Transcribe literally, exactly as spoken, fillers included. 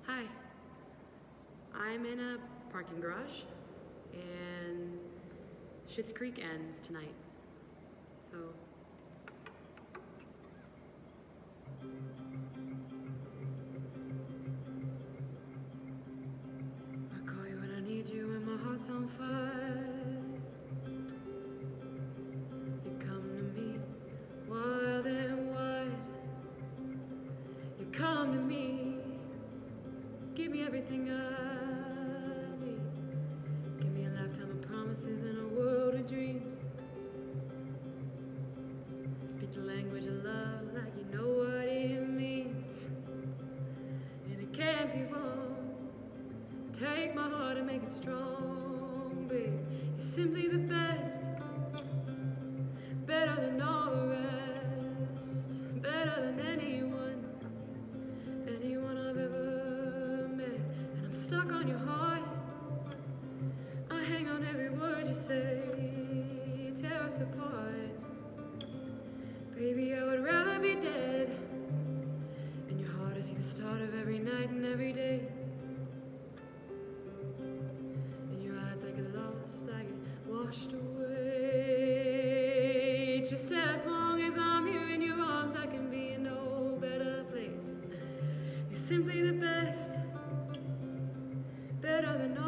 Hi, I'm in a parking garage and Schitt's Creek ends tonight, so I call you when I need you when my heart's on fire. You come to me wild and wide. You come to me, give me everything I need. Give me a lifetime of promises and a world of dreams. Speak the language of love like you know what it means. And it can't be wrong. Take my heart and make it strong, babe. You're simply the best. Better than all the rest. Better than anyone. Anyone I've ever met. And I'm stuck on your heart. I hang on every word you say. You tear us apart. Baby, I would rather be dead. In your heart I see the start of every night and every day. In your eyes I get lost, I get washed away. Just as long as I'm here in your arms, I can be in no better place. You're simply the best. Better than all